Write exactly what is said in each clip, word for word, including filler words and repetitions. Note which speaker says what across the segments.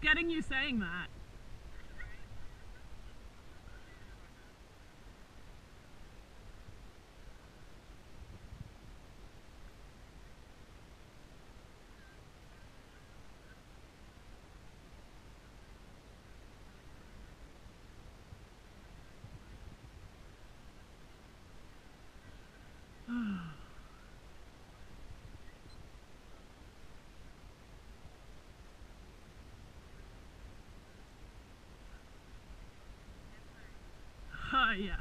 Speaker 1: getting you saying that. Oh, yeah.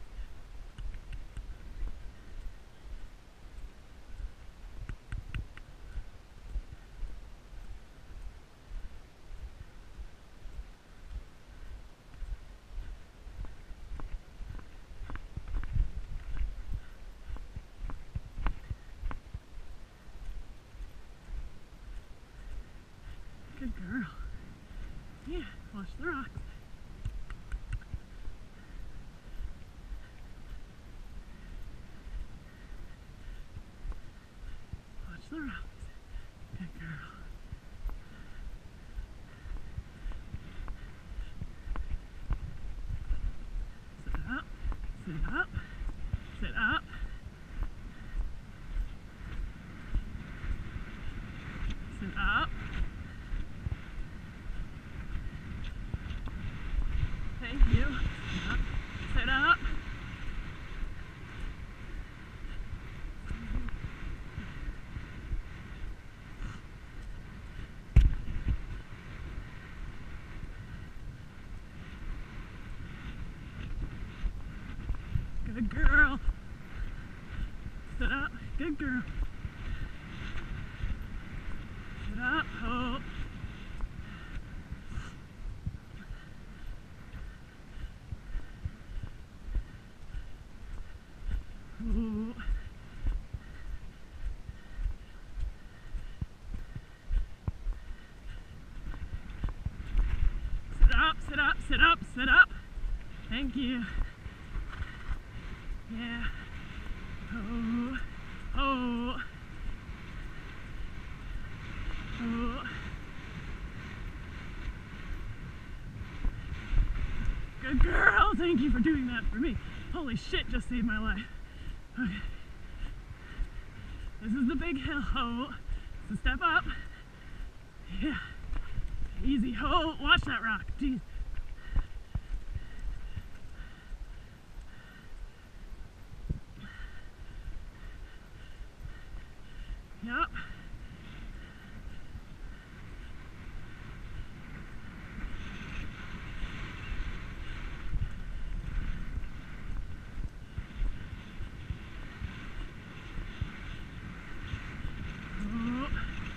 Speaker 1: Good girl. Yeah, watch the rocks. Watch the rocks. Good girl. Sit up. Sit up. Sit up. Sit up. Thank you. Sit up. Sit up. Good girl. Sit up. Good girl. Sit up. Hold. Ooh. Sit up, sit up, sit up, sit up. Thank you. Yeah. Oh. Oh. Oh. Good girl. Thank you for doing that for me. Holy shit, just saved my life. Okay. This is the big hill. Oh. So step up. Yeah. Easy. Oh, watch that rock. Jeez. Yep. Oh.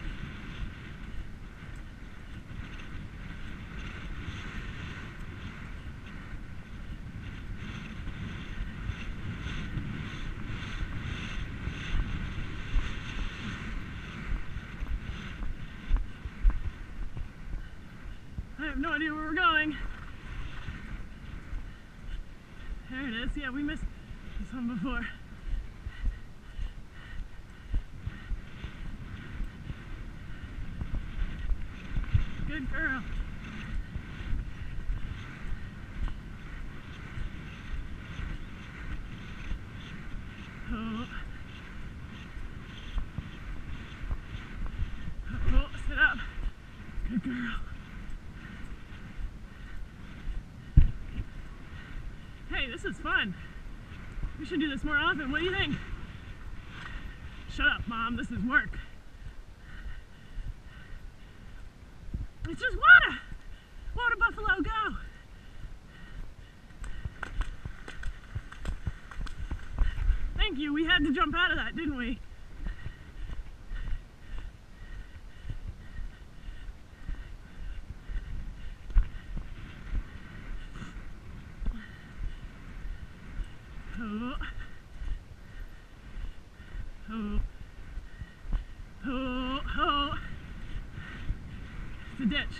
Speaker 1: I have no idea where we're going. There it is. Yeah, we missed this one before. Good girl. Oh. Oh, sit up. Good girl. Hey, this is fun. We should do this more often. What do you think? Shut up, Mom. This is work. It's just water. Water buffalo, go. Thank you. We had to jump out of that, didn't we? Oh. Oh. Oh. Oh. It's a ditch.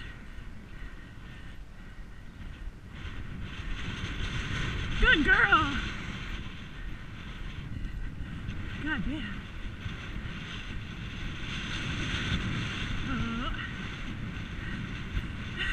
Speaker 1: Good girl. God damn. Oh.